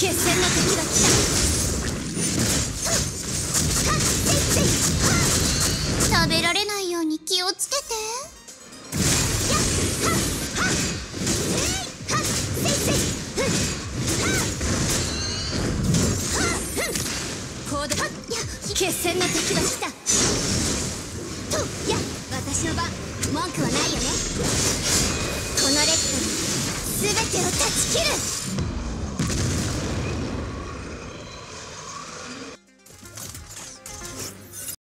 決戦の時が来た。食べられないように気をつけて。決戦の時が来た。私の番、文句はないよね。このレッドに全てを断ち切る。